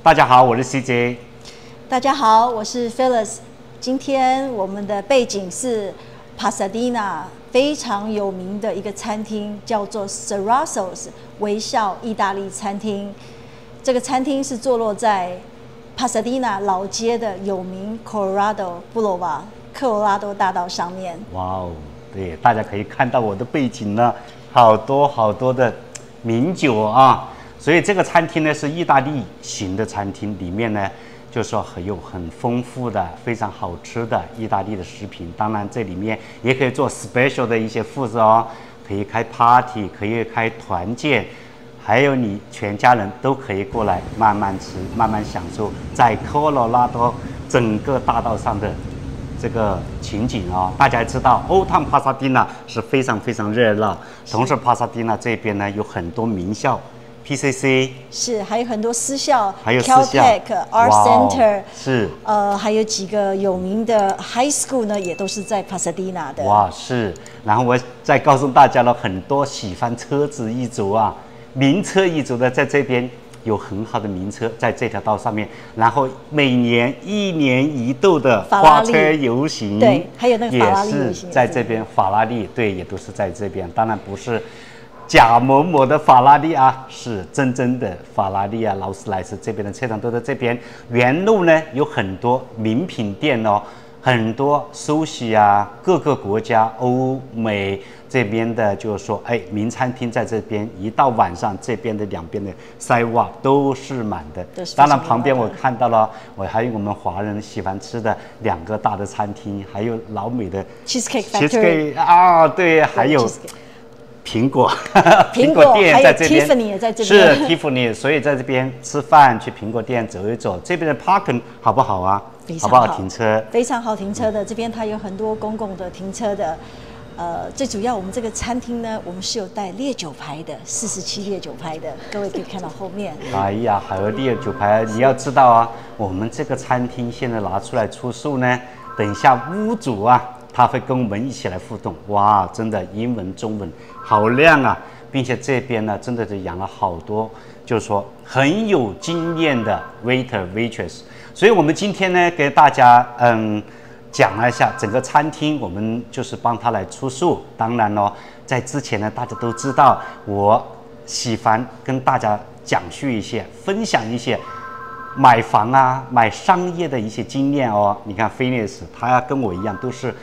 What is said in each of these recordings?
大家好，我是 CJ。 大家好，我是 Phyllis。今天我们的背景是 Pasadena 非常有名的一个餐厅，叫做 Sarasso's 微笑意大利餐厅。这个餐厅是坐落在 Pasadena 老街的有名 Colorado Boulevard 科罗拉多大道上面。 哇哦，对，大家可以看到我的背景呢，好多的名酒啊。所以这个餐厅呢是意大利型的餐厅，里面呢就是说有很丰富的、非常好吃的意大利的食品。当然这里面也可以做 special 的一些 food 哦，可以开 party， 可以开团建，还有你全家人都可以过来慢慢吃、慢慢享受在科罗拉多整个大道上的这个情景哦。大家知道Old Town Pasadena是非常热闹，同时 Pasadena 这边呢有很多名校。PCC 是，还有很多私校， 还有私校 Caltech、Art Center 是， 还有几个有名的 High School 呢，也都是在 Pasadena 的。 哇，是。然后我再告诉大家了，很多喜欢车子一族啊，名车一族的在这边有很好的名车在这条道上面。然后每年1年1度的花车游行， 对，还有那个法拉利游行也是在这边，法拉利对，也都是在这边。当然不是假某某的法拉利啊，是真的法拉利啊，劳斯莱斯这边的车厂都在这边。原路呢有很多名品店哦，很多苏西啊，各个国家欧美这边的，就是说，名餐厅在这边，一到晚上这边的两边的塞瓦都是满的。当然旁边我看到了，我还有我们华人喜欢吃的2个大的餐厅，还有老美的 Cheesecake Factory 啊，对，还有苹果店在这边， Tiffany 也在这边， 是 Tiffany， 所以在这边吃饭去苹果店走一走，这边的 parking 好不好啊？好不好停车？ 非常好停车的，这边它有很多公共的停车的。最主要我们这个餐厅呢，我们是有带烈酒牌的，47烈酒牌的，各位可以看到后面。 哎呀，还有烈酒牌，你要知道啊，我们这个餐厅现在拿出来出售呢，等一下屋主啊，他会跟我们一起来互动。哇，真的英文、中文好亮啊！并且这边呢，真的是养了好多，就是说很有经验的 waiter waitress。所以我们今天呢，给大家讲了一下整个餐厅，我们就是帮他来出售。当然咯，在之前呢，大家都知道我喜欢跟大家讲述一些、分享一些买房啊、买商业的一些经验哦。你看菲尼斯，他跟我一样，都是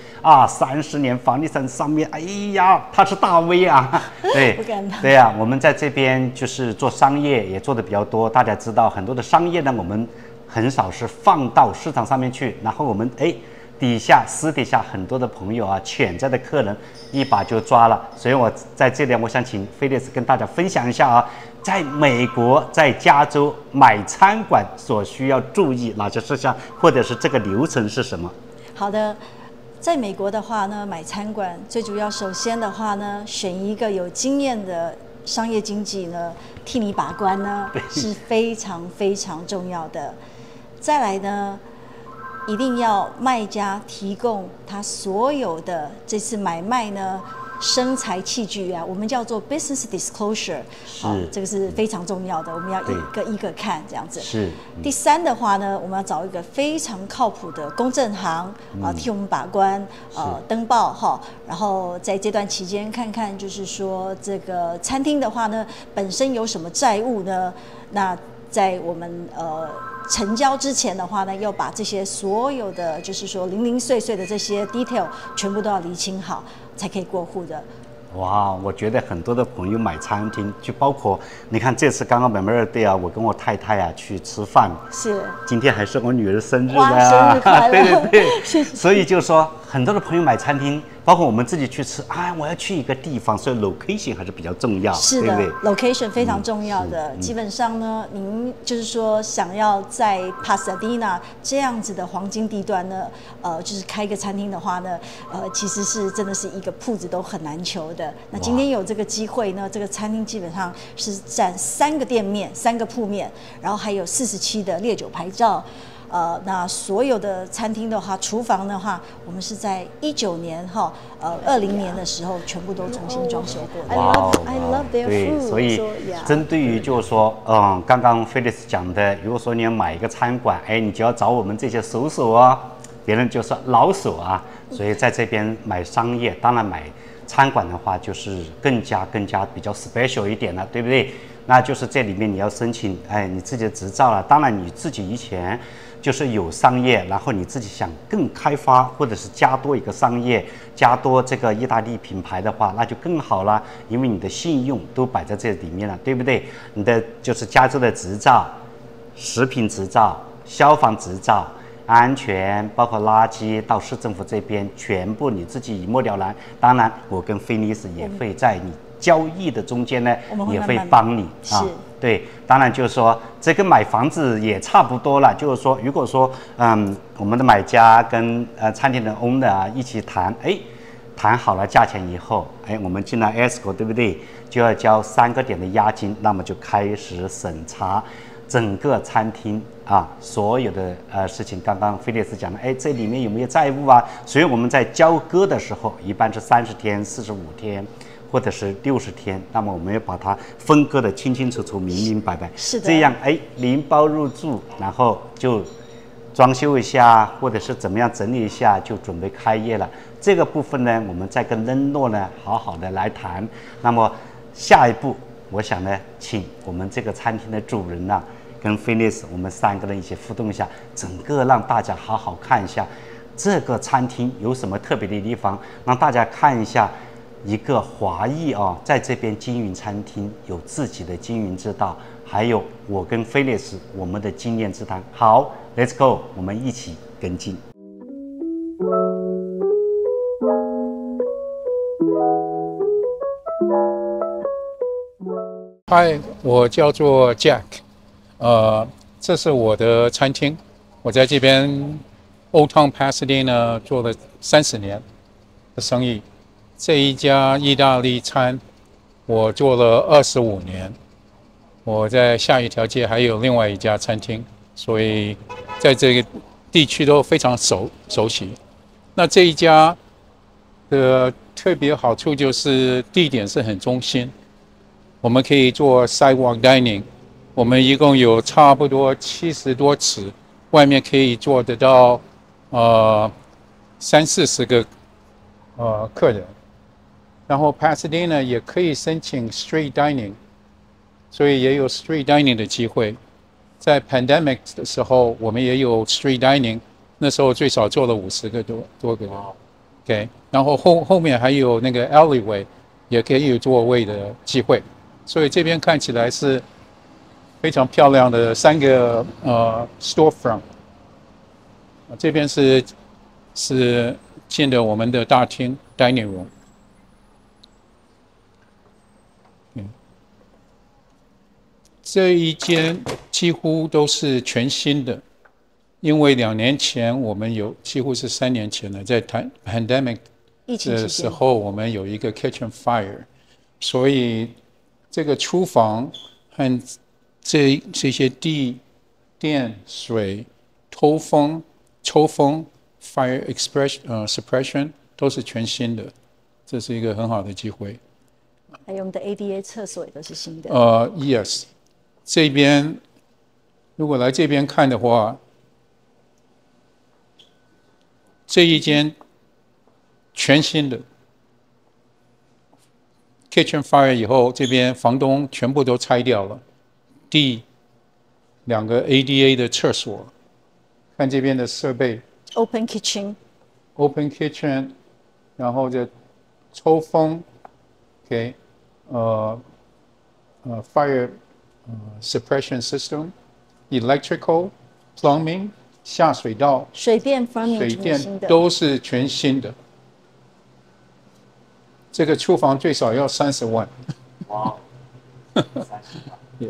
30年房地产上面，哎呀，他是大 V 啊。对，对呀，我们在这边就是做商业也做的比较多。大家知道很多的商业呢，我们很少是放到市场上面去，然后我们私底下很多的朋友啊，潜在的客人一把就抓了。所以我在这里，我想请菲利斯跟大家分享一下啊，在美国，在加州买餐馆所需要注意哪些事项，或者是这个流程是什么？ 好的，在美国的话呢，买餐馆最主要，首先的话呢，选一个有经验的商业经纪呢，替你把关呢，是非常重要的。再来呢，一定要卖家提供他所有的这次买卖呢生财器具啊，我们叫做 business disclosure， 这个是非常重要的，我们要一个一个看这样子。 是。 第3的话呢，我们要找一个非常靠谱的公证行替我们把关，登报哈，然后在这段期间看看，就是说这个餐厅的话呢，本身有什么债务呢？那在我们成交之前的话呢，要把这些所有的就是说零零碎碎的这些 detail 全部都要理清好，才可以过户的。 哇，我觉得很多的朋友买餐厅，就包括你看这次刚刚 Memorial Day 啊，我跟我太太啊去吃饭， 是， 今天还是我女儿生日啊，生日快乐， 对，所以就是说很多的朋友买餐厅，包括我们自己去吃，我要去一个地方，所以 location 还是比较重要， 是的， 对不对 ？location 非常重要的。基本上呢，您就是说想要在 Pasadena 这样子的黄金地段呢，就是开一个餐厅的话呢，其实是真的是一个铺子都很难求的。那今天有这个机会呢，这个餐厅基本上是占3个店面、3个铺面，然后还有47的烈酒牌照。 那所有的餐厅的话，厨房的话，我们是在19年20年的时候全部都重新装修过的。I love their food。 对，所以针对于就是说，刚刚菲利斯讲的，如果说你要买一个餐馆，哎，你就要找我们这些手啊，别人就说老手啊。所以在这边买商业，当然买餐馆的话，就是更加比较 special 一点了，对不对？那就是这里面你要申请，哎，你自己的执照了。当然你自己以前就是有商业，然后你自己想更开发，或者是加多一个商业，加多这个意大利品牌的话，那就更好了，因为你的信用都摆在这里面了，对不对？你的就是加州的执照、食品执照、消防执照、安全，包括垃圾到市政府这边，全部你自己一目了然。当然，我跟菲尼斯也会在你交易的中间呢，也会帮你啊。对，当然就是说，这跟买房子也差不多了。就是说，如果说我们的买家跟餐厅的 owner 啊一起谈，哎，谈好了价钱以后，哎，我们进了 escrow， 对不对？就要交3个点的押金，那么就开始审查整个餐厅啊所有的事情。刚刚菲利斯讲了，哎，这里面有没有债务啊？所以我们在交割的时候，一般是30天、45天。或者是60天，那么我们要把它分割的清清楚楚、明明白白， 是的， 这样哎，拎包入住，然后就装修一下，或者是怎么样整理一下，就准备开业了。这个部分呢，我们再跟恩诺呢好好的来谈。那么下一步，我想呢，请我们这个餐厅的主人呢，跟菲利斯我们3个人一起互动一下，整个让大家好好看一下这个餐厅有什么特别的地方，让大家看一下。一个华裔在这边经营餐厅有自己的经营之道，还有我跟菲利斯我们的经验之谈。好 ，Let's go， 我们一起跟进。 嗨，我叫做 Jack， 这是我的餐厅，我在这边 Old Town Pasadena 做了30年的生意。这一家意大利餐，我做了25年。我在下一条街还有另外一家餐厅，所以在这个地区都非常熟悉。那这一家的特别好处就是地点是很中心，我们可以做 sidewalk dining， 我们一共有差不多70多尺，外面可以坐得到30-40个客人。然后 Pasadena 也可以申请 street dining， 所以也有 street dining 的机会。在 pandemic 的时候，我们也有 street dining， 那时候最少做了50个多个人。OK， 然后后面还有那个 alleyway， 也可以有座位的机会。所以这边看起来是非常漂亮的3个storefront。这边是进的我们的大厅 dining room。这一间几乎都是全新的，因为2年前我们几乎是3年前了，在pandemic 的时候，我们有一个 kitchen fire， 所以这个厨房和这些地、电、水、抽风 fire suppression 都是全新的，这是一个很好的机会。 还有我们的 ADA 厕所也都是新的。 Yes。这边如果来这边看的话，这一间全新的 kitchen fire 以后，这边房东全部都拆掉了，第2个 ADA 的厕所，看这边的设备 open kitchen， 然后这抽风 ，OK， fire suppression system, electrical, plumbing, 下水道、 水电都是全新的。这个厨房最少要30万。 哇，30万。 Yes。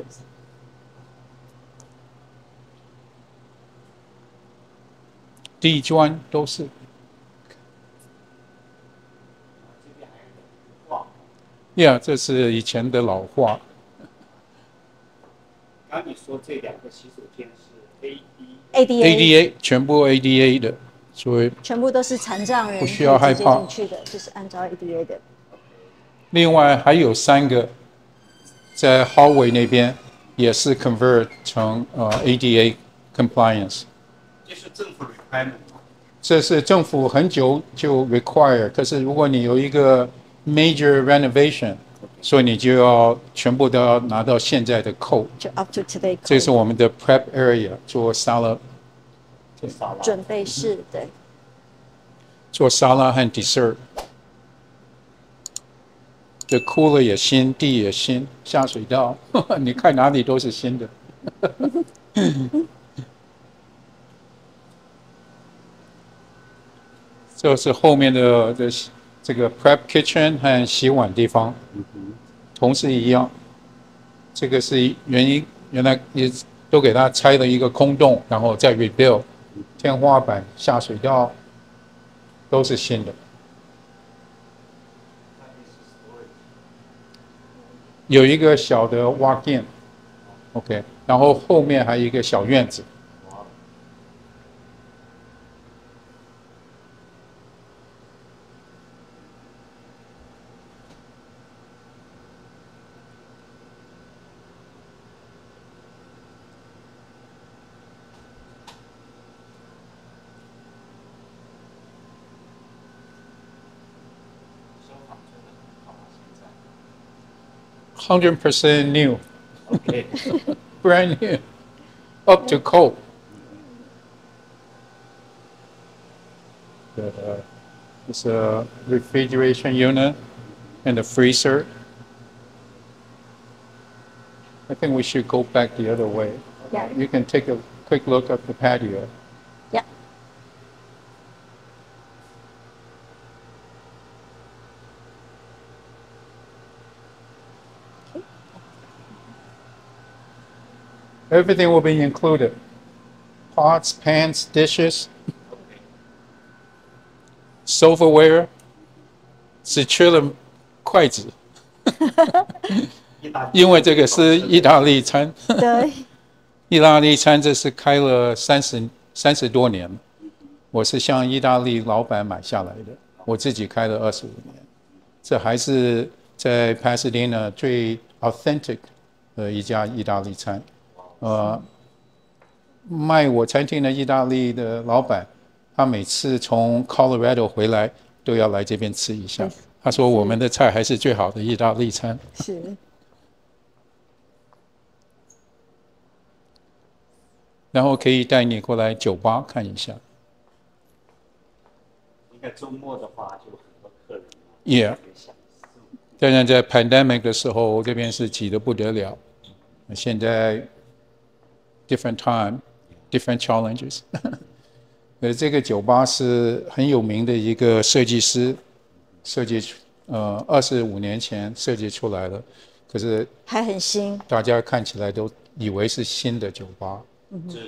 地砖都是。Yeah， 这是以前的老画。 刚你说这2个洗手间是 ADA ADA 全部 ADA 的，所以全部都是残障人不需要害怕可以直接进去的，就是按照 ADA 的。 另外还有3个在 hallway 那边也是 convert 成ADA compliance。 这是政府 requirement。 这是政府很久就 require， 可是如果你有一个 major renovation， 所以你就要全部都要拿到现在的 code。 就 up to today code。 这是我们的 prep area， 做沙拉， 准备室，对。 做沙拉和 dessert。这 cooler 也新，地也新，下水道，你看哪里都是新的。这是后面的这个 prep kitchen 和洗碗地方，同时一样。这个是原来也都给它拆了一个空洞，然后再 rebuild， 天花板、下水道都是新的。有一个小的 walk in，OK， 然后后面还有一个小院子。100% new, OK， brand new, up to code. It's a refrigeration unit and a freezer. I think we should go back the other way. Yeah. You can take a quick look at the patio. Yeah. Everything will be included. Pots, pans, dishes, silverware. 只缺了筷子，因为这个是意大利餐。 对。 意大利餐这是开了30多年，我是向意大利老板买下来的，我自己开了25年。这还是在 Pasadena 最 authentic 的一家意大利餐。卖我餐厅的意大利的老板，他每次从 Colorado 回来都要来这边吃一下。他说我们的菜还是最好的意大利餐。 是。 然后可以带你过来酒吧看一下。 应该周末的话就很多客人。 Yeah。当然在 pandemic 的时候，这边是挤得不得了。现在 different time, different challenges 。这个酒吧是很有名的一个设计师设计，25年前设计出来的，可是还很新， 大家看起来都以为是新的酒吧。 是。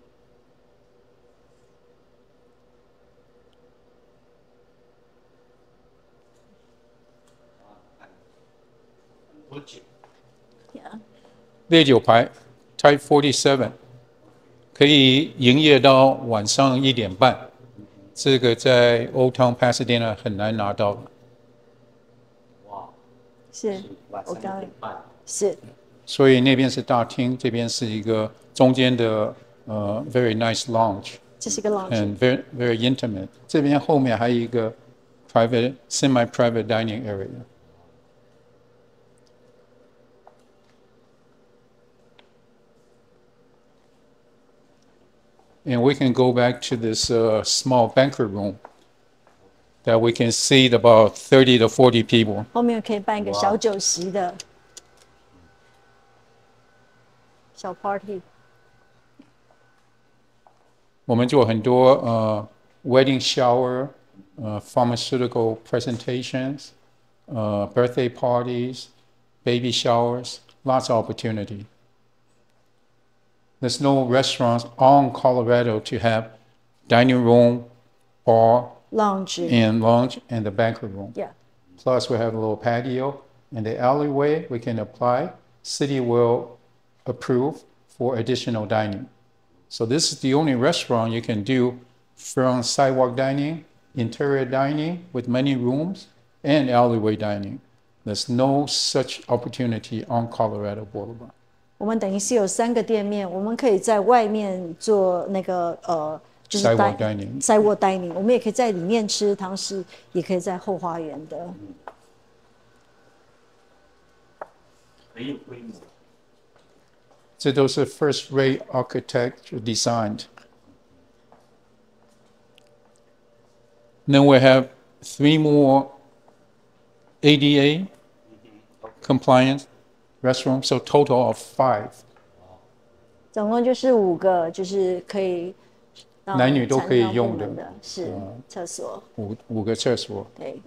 多久？ 烈酒牌 Type 47可以营业到晚上1点半，这个在 Old Town Pasadena 很难拿到的。 哇， 是，我刚是。 所以那边是大厅，这边是一个中间的very nice lounge。 这是一个 lounge。 And very intimate。这边后面还有一个 semi-private dining area。And we can go back to this small banquet room that we can seat about 30 to 40 people. 后面可以办一个小酒席的小 party。 我们做很多wedding shower, pharmaceutical presentations, birthday parties, baby showers, lots of opportunity. There's no restaurants on Colorado to have dining room, bar, lounge, and the banquet room. Yeah. Plus, we have a little patio in the alleyway. We can apply. City will approve for additional dining. So this is the only restaurant you can do from sidewalk dining, interior dining with many rooms, and alleyway dining. There's no such opportunity on Colorado Boulevard. 我们等于是有3个店面，我们可以在外面做那个就是 Sidewalk dining. sidewalk dining， 我们也可以在里面吃，同时也可以在后花园的。 很有规模。 这都是 first-rate architecture designed. Then we have 3 more ADA compliant restaurants, so total of 5. 总共就是5个，就是可以让男女都可以残障用的部门的，是厕所。 5个厕所。 对，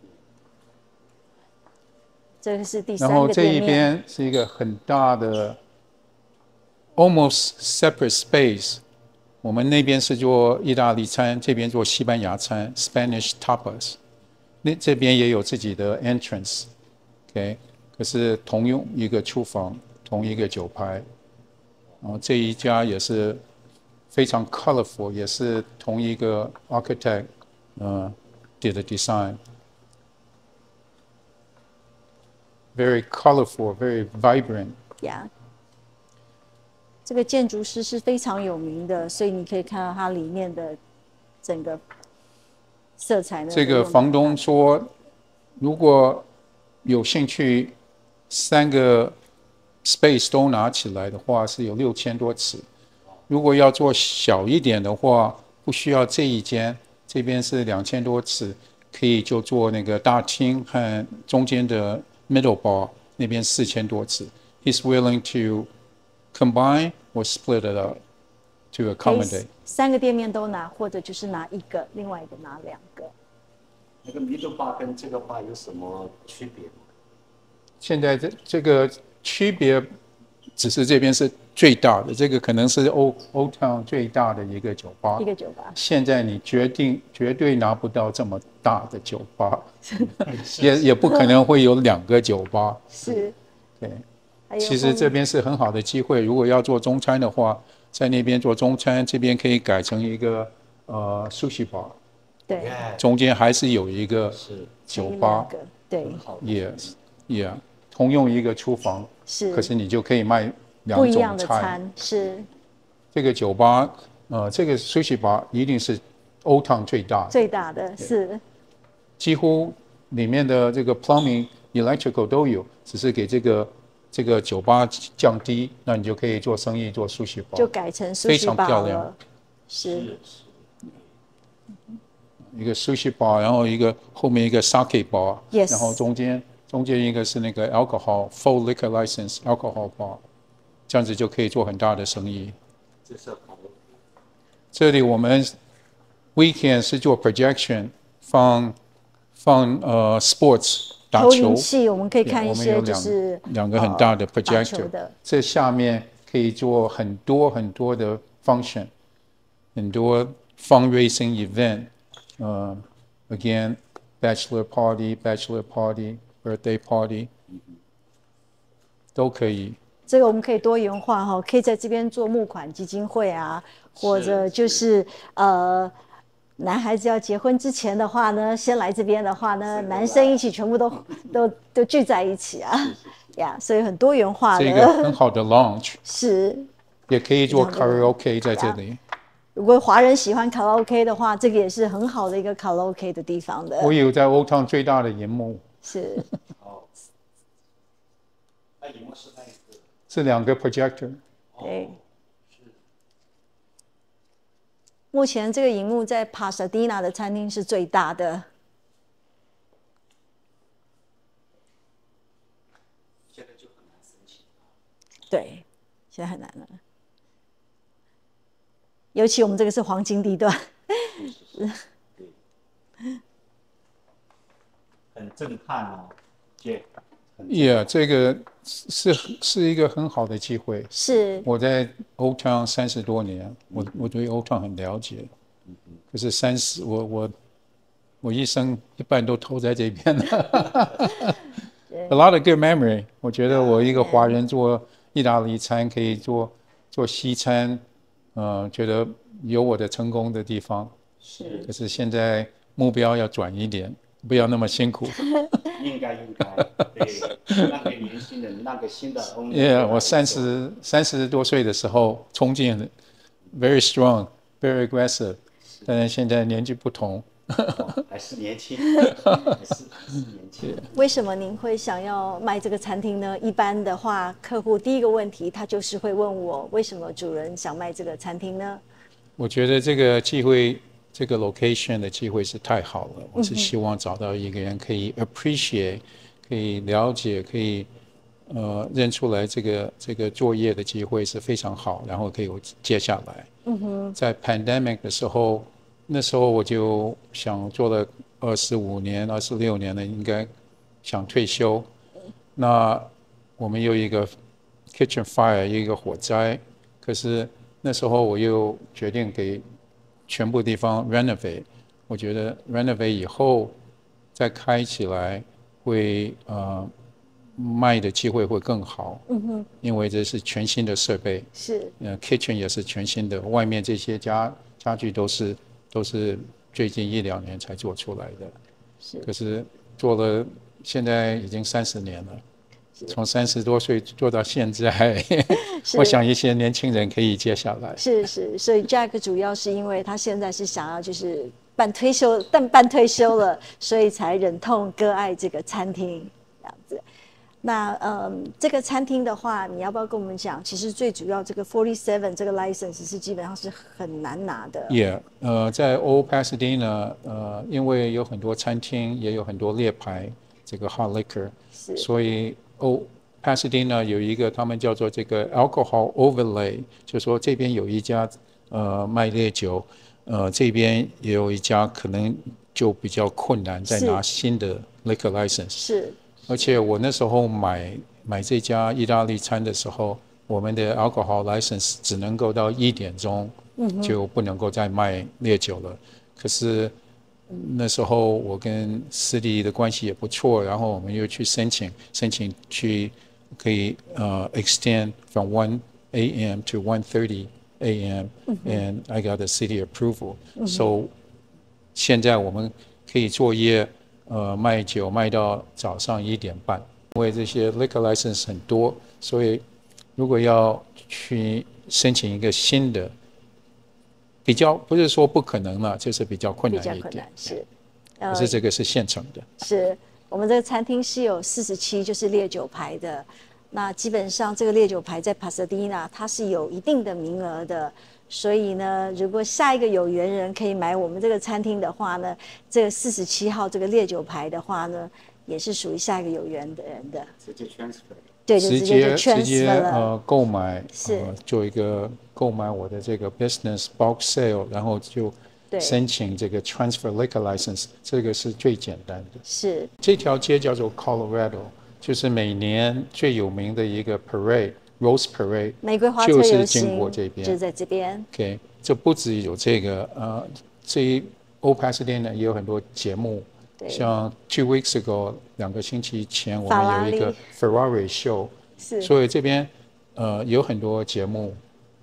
这个是第然 3个后这一店面。 边是一个很大的 almost separate space。我们那边是做意大利餐，这边做西班牙餐 （Spanish tapas）。这边也有自己的 entrance，OK， 可是同用一个厨房，同一个酒牌。然后这一家也是非常 colorful， 也是同一个 architect did the design。Very colorful, very vibrant. 呀，这个建筑师是非常有名的，所以你可以看到它里面的整个色彩呢。 这个房东说，如果有兴趣，3个 space 都拿起来的话，是有6000多尺。如果要做小一点的话，不需要这一间，这边是2000多尺，可以就做那个大厅和中间的 middle bar， 那边4000多尺。He's willing to combine or split it up to accommodate. 3个店面都拿，或者就是拿1个，另外一个拿2个。 那个 middle bar 跟这个 bar 有什么区别吗？ 现在这个区别只是这边是最大的，这个可能是 Old Town 最大的一个酒吧。 一个酒吧。 现在你绝对拿不到这么大的酒吧，也不可能会有2个酒吧。 是。 对。其实这边是很好的机会，如果要做中餐的话，在那边做中餐，这边可以改成一个sushi bar。 对。 中间还是有一个酒吧。 对。 Yes，同用一个厨房。 是。 可是你就可以卖2种菜。 不一样的餐是。 这个酒吧，这个 sushi bar 一定是 Old Town 最大的。 最大的是。 几乎里面的这个 plumbing、electrical 都有，只是给这个酒吧降低，那你就可以做生意，做 sushi bar， 就改成 sushi bar 非常漂亮。 是。 一个 sushi bar， 然后后面一个 sake bar， 然后中间一个是那个 alcohol full liquor license alcohol bar， 这样子就可以做很大的生意。这里我们 weekend 是做 projection， 放sports。打球， 我们可以看一些就是 2个很大的 projector， 这下面可以做很多的 function， 很多 fundraising event，again bachelor party、birthday party 都可以。 这个我们可以多元化哈，可以在这边做募款基金会啊，或者就是男孩子要结婚之前的话呢，先来这边的话呢，男生一起全部都聚在一起啊，呀，所以很多元化的。 这个很好的 lounge 是， 也可以做 karaoke 在这里。 如果华人喜欢卡拉 OK 的话，这个也是很好的一个卡拉 OK 的地方的。 我有在 Old Town 最大的荧幕。 是。 那荧幕是那一个？ 是2个 projector。 对。目前这个荧幕在 Pasadena 的餐厅是最大的。 现在就很难申请。 对，现在很难了。尤其我们这个是黄金地段。 很震撼哦，姐。 Yeah， 这个是一个很好的机会。 是。 我在 Old Town 30多年，我对 Old Town 很了解。可是我一生一半都投在这边了。A lot of good memory。我觉得我一个华人做意大利餐，可以做西餐， 觉得有我的成功的地方， 是， 可是现在目标要转一点，不要那么辛苦。 应该，对，让给年轻人，让给新的 owner。 我30多岁的时候冲劲 very strong, very aggressive， 但是现在年纪不同。 还是年轻，还是年轻。 为什么您会想要卖这个餐厅呢？一般的话，客户第一个问题他就是会问我，为什么主人想卖这个餐厅呢？ 我觉得这个机会，这个 location 的机会是太好了。我是希望找到一个人可以 appreciate， 可以了解，可以认出来这个作业的机会是非常好，然后可以接下来。在 pandemic 的时候。那时候我就想做了25年、26年了，应该想退休。那我们有一个 kitchen fire， 一个火灾，可是那时候我又决定给全部地方 renovate。我觉得 renovate 以后再开起来会卖的机会会更好。因为这是全新的设备， 是 kitchen 也是全新的，外面这些家具都是最近1、2年才做出来的，可是做了现在已经30年了，从30多岁做到现在，我想一些年轻人可以接下来。 是，所以 Jack 主要是因为他现在是想要就是半退休了，所以才忍痛割爱这个餐厅这样子。那这个餐厅的话，你要不要跟我们讲？其实最主要这个 47这个 license 是基本上是很难拿的。 在 Old Pasadena， 因为有很多餐厅，也有很多猎牌，这个 hard liquor， 所以 Old Pasadena 有一个他们叫做这个 alcohol overlay， 就说这边有一家卖烈酒，这边也有一家可能就比较困难，再拿新的 liquor license。 是。 而且我那时候买这家意大利餐的时候，我们的 alcohol license 只能够到1点钟，就不能够再卖烈酒了。可是那时候我跟司机的关系也不错，然后我们又去申请去可以extend from 1 a.m. to 1:30 a.m. and I got the city approval. So 现在我们可以作业。卖酒卖到早上1点半，因为这些 liquor license 很多，所以如果要去申请一个新的，比较不是说不可能了，就是比较困难一点。 是， 可是这个是现成的。 是我们这个餐厅是有47就是烈酒牌的，那基本上这个烈酒牌在 Pasadena 它是有一定的名额的。所以呢，如果下一个有缘人可以买我们这个餐厅的话呢，这个47号这个烈酒牌的话呢，也是属于下一个有缘的人的。 直接 transfer。 对，就直接就 transfer 了。 购买是做一个购买我的这个 business bulk sale， 然后就申请这个 transfer liquor license， 这个是最简单的。 是这条街叫做 Colorado， 就是每年最有名的一个 parade。Rose Parade 玫瑰花车就是经过这边， 就在这边。 OK， 这不只有这个，这 Old Pasadena 也有很多节目，像 2 weeks ago 2个星期前我们有一个 Ferrari show， 所以这边有很多节目，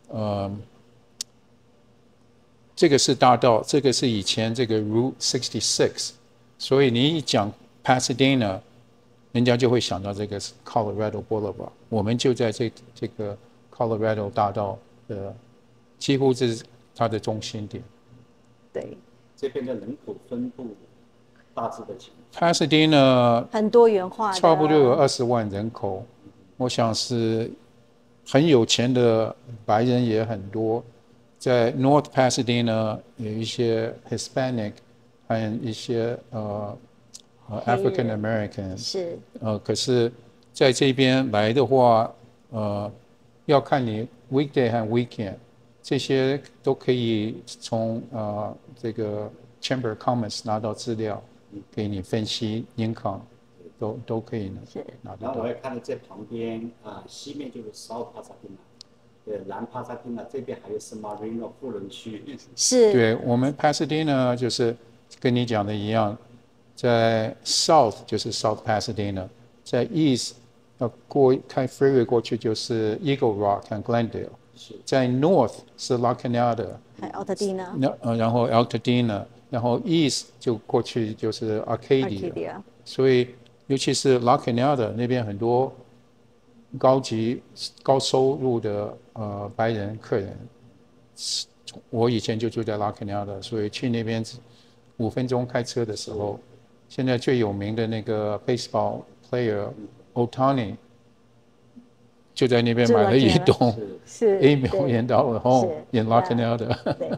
这个是大道，这个是以前这个 Route 66， 所以你一讲 Pasadena。人家就会想到这个 Colorado Boulevard， 我们就在这个 Colorado 大道的几乎是它的中心点。 对， 这边的人口分布大致的情况。 Pasadena 很多元化的， 差不多有20万人口，我想是很有钱的白人也很多。在 North Pasadena 有一些 Hispanic， 还有一些African American 是可是在这边来的话，要看你 weekday 和 weekend， 这些都可以从这个 Chamber of Commerce 拿到资料，给你分析 income， 都可以拿得到。 然后我也看到这旁边西面就是 South Pasadena， 南 Pasadena 这边还有 San Marino 富人区。 是， 对，我们 Pasadena 就是跟你讲的一样。在 South 就是 South Pasadena， 在 East 要开 freeway 过去就是 Eagle Rock 和 Glendale， 在 North 是 La Cañada， 还有 Altadena， 然后 Altadena， 然后 East 就过去就是 Arcadia， 所以尤其是 La Cañada 那边很多高收入的白人客人，我以前就住在 La Cañada， 所以去那边5分钟开车的时候，现在最有名的那个 baseball player Ohtani 就在那边买了一栋$8 million home in La Cañada。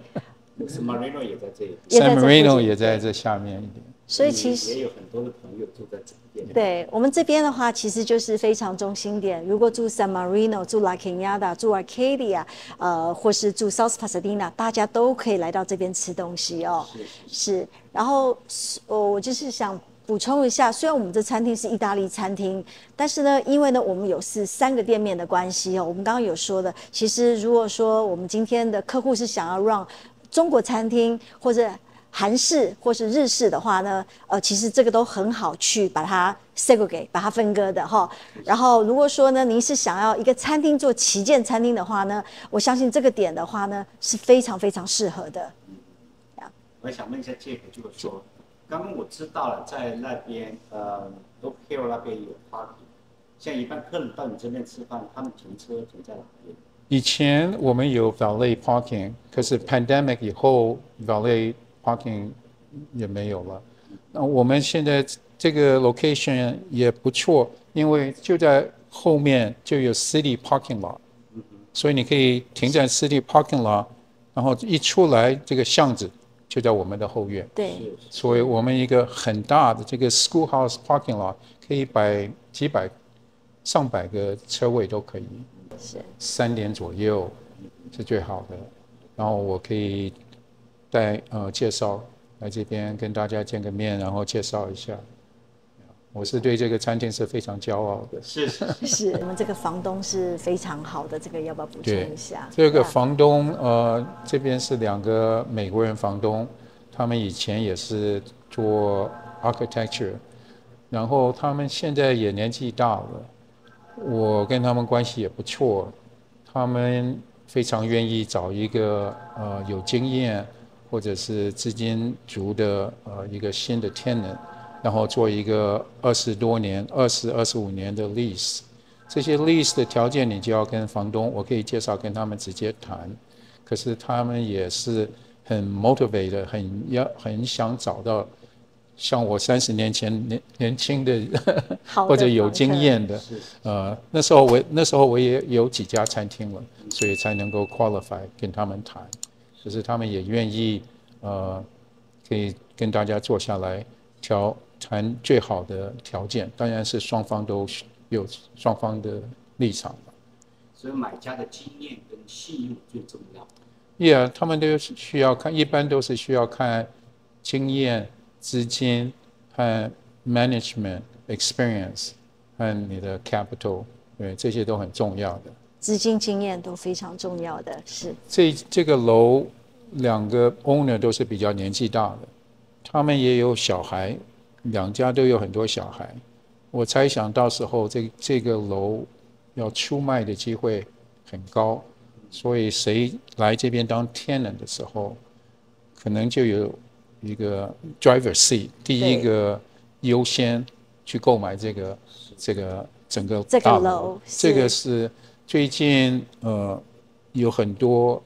San Marino 也在这里 ，San Marino 也在这下面一点。 所以其实也有很多的朋友住在这边。 对我们这边的话，其实就是非常中心点。如果住 San Marino、住 La Cañada、住 Arcadia， 或是住 South Pasadena， 大家都可以来到这边吃东西哦。是。然后我就是想补充一下，虽然我们这餐厅是意大利餐厅，但是呢，因为呢我们有3个店面的关系哦，我们刚刚有说的，其实如果说我们今天的客户是想要让中国餐厅或者韩式或是日式的话呢，其实这个都很好去把它 segregate 把它分割的哈。然后如果说呢，您是想要一个餐厅做旗舰餐厅的话呢，我相信这个点的话呢是非常非常适合的。 我想问一下Jack，就是说，刚刚我知道了，在那边Oak Hill 那边有 parking， 像一般客人到你这边吃饭，他们停车停在哪边？ 以前我们有 valet parking， 可是 pandemic 以后 valet parking 也没有了。那我们现在这个 location 也不错，因为就在后面就有 city parking lot， 所以你可以停在 city parking lot， 然后一出来这个巷子就在我们的后院。 对， 所以我们一个很大的这个 schoolhouse parking lot 可以摆上百个车位都可以。 是 3点左右是最好的，然后我可以介绍来这边跟大家见个面，然后介绍一下。我是对这个餐厅是非常骄傲的。 是，我们这个房东是非常好的，这个要不要补充一下？ 这个房东这边是2个美国人房东，他们以前也是做 architecture， 然后他们现在也年纪大了。我跟他们关系也不错，他们非常愿意找一个有经验或者是资金足的一个新的 tenant， 然后做一个20多年、25年的 lease。这些 lease 的条件你就要跟房东，我可以介绍跟他们直接谈。可是他们也是很 motivated， 很想找到像我30年前年轻的或者有经验的，那时候我也有几家餐厅了，所以才能够 qualify 跟他们谈，就是他们也愿意可以跟大家坐下来谈最好的条件，当然是双方都有双方的立场吧。 所以买家的经验跟信用最重要。 Yeah， 他们都需要看，一般都是需要看经验、资金和 management experience 和你的 capital， 对，这些都很重要的。 资金经验都非常重要的，是。 这个楼2个 owner 都是比较年纪大的，他们也有小孩，2家都有很多小孩。我猜想到时候这个楼要出卖的机会很高，所以谁来这边当 tenant 的时候，可能就有一个 driver seat， 第一个优先去购买这个整个大楼。这个是最近有很多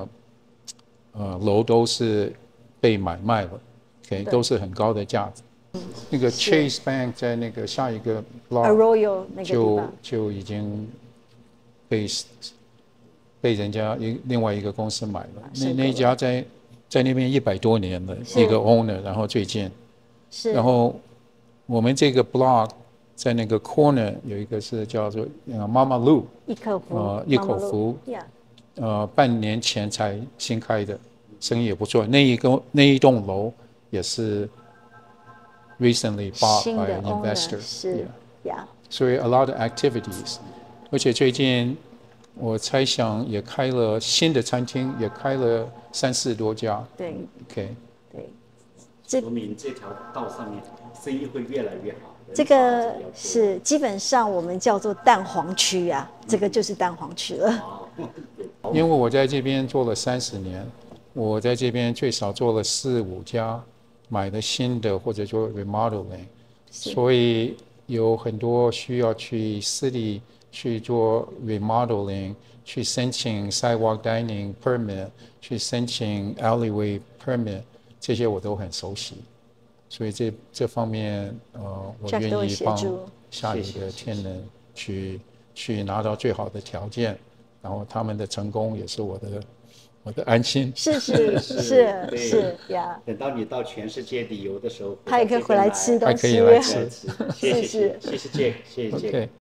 楼都是被买卖了 ，OK， 都是很高的价值。那个 Chase Bank 在那个下一个 block 那个地方就已经被人家另外一个公司买了。那一家在那边100多年的一个 owner， 然后最近，然后我们这个 block 在那个 corner 有一个是叫做Mama Lu， 一口福，半年前才新开的，生意也不错。那一栋楼也是 recently bought by an investor， 是， 所以 a lot of activities， 而且最近我猜想也开了新的餐厅，也开了3-4多家。 对 ，OK， 对， 说明这条道上面生意会越来越好。 这个是基本上我们叫做蛋黄区啊，这个就是蛋黄区了。 因为我在这边做了30年，我在这边最少做了4、5家买的新的或者做 remodeling， 所以有很多需要去私立去做 remodeling， 去申请 sidewalk dining permit， 去申请 alleyway permit， 这些我都很熟悉。所以这方面，我愿意帮下里的天人去拿到最好的条件，然后他们的成功也是我的安心。 是呀。 等到你到全世界旅游的时候， 他也可以回来吃东西。 还可以来吃。 谢谢 Jack， 谢谢 Jack。